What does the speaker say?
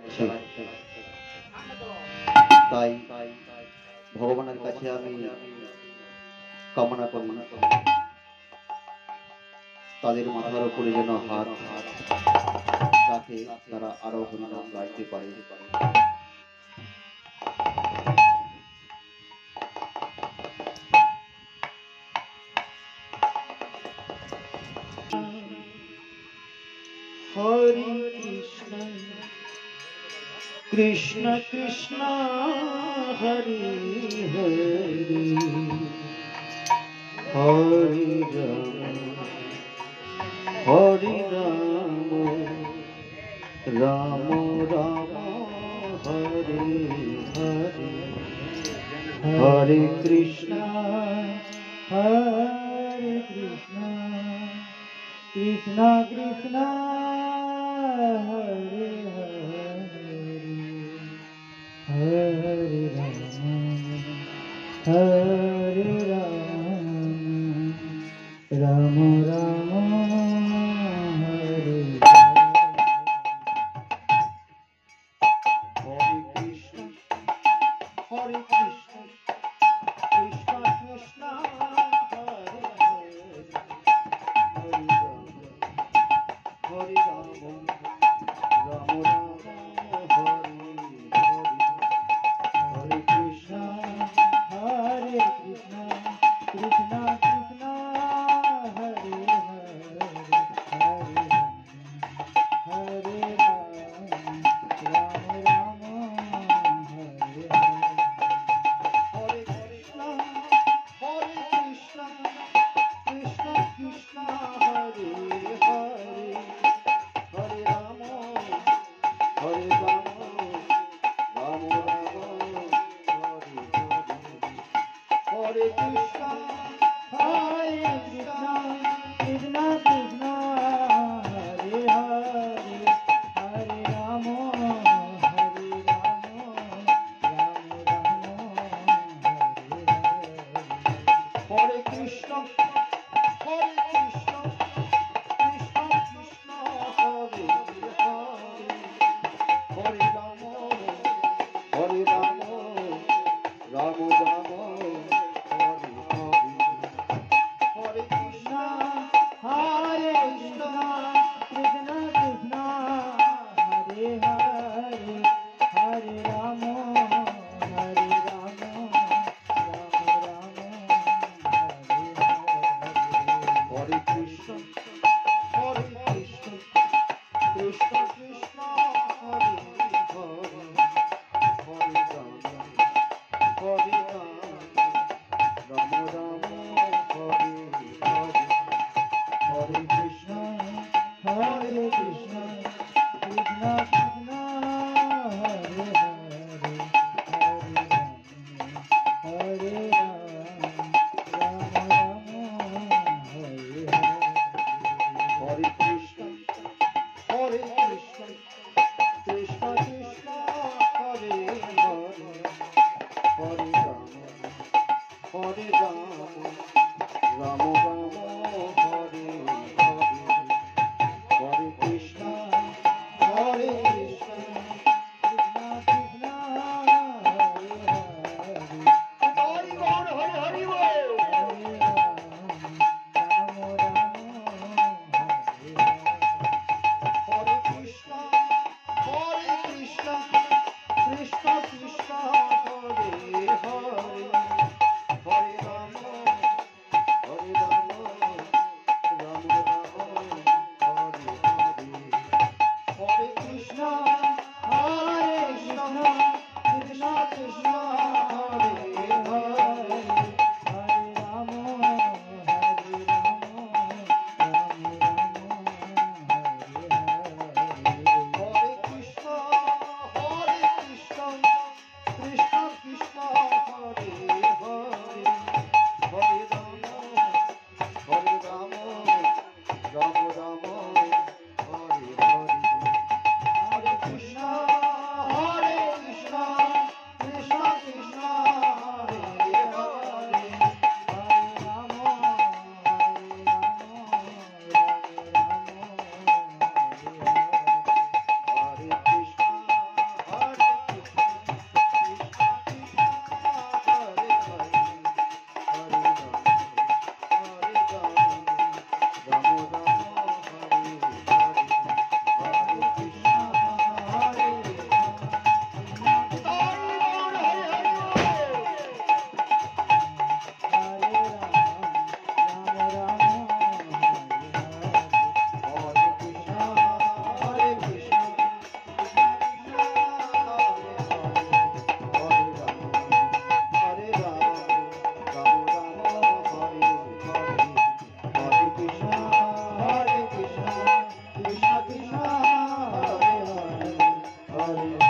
চালাচ্ছে। তাই ভগবানের কাছে আমি কামনা করি তাদের মাথার উপরে যেন হাত রাখে, তারা আরো হরিনাম গাইতে পারে। হরে কৃষ্ণ কৃষ্ণ কৃষ্ণ হরে হরে হরে রাম রাম রাম হরে হরে হরে কৃষ্ণ কৃষ্ণ কৃষ্ণ হরে হরে হরে রাম রাম রাম হরে হরে কৃষ্ণ হরে কৃষ্ণ কৃষ্ণ কৃষ্ণ হরে হরে রাম রাম রাম হরে হরে কৃষ্ণ কৃষ্ণ কৃষ্ণ হরে হরে রাম রাম হরে হরে কৃষ্ণ কৃষ্ণ কৃষ্ণ হরে হরে হরে রাম রাম রাম হরে হরে কৃষ্ণ কৃষ্ণ কৃষ্ণ হরে হরে হরে রাম রাম হরে কৃষ্ণ কৃষ্ণ কৃষ্ণ হরে হরে হরে রাম রাম রাম হরে হরে কৃষ্ণ কৃষ্ণ কৃষ্ণ হরে হরে হরে রাম রাম রাম হরে কৃষ্ণ কৃষ্ণ কৃষ্ণ হরে হরে হরে রাম রাম রাম হরে হরে হরে কৃষ্ণ কৃষ্ণ কৃষ্ণ হরে হরে হরে রাম রাম হরে হরে কৃষ্ণ কৃষ্ণ কৃষ্ণ কৃষ্ণ হরে হরে হরে রাম রাম রাম হরে হরে হরে কৃষ্ণ কৃষ্ণ কৃষ্ণ হরে হরে হরে হরে কৃষ্ণ কৃষ্ণ কৃষ্ণ কৃষ্ণ হরে হরে হরে রাম রাম রাম হরে হরে হরে কৃষ্ণ কৃষ্ণ কৃষ্ণ হরে হরে হরে রাম হরে কৃষ্ণ কৃষ্ণ কৃষ্ণ হরি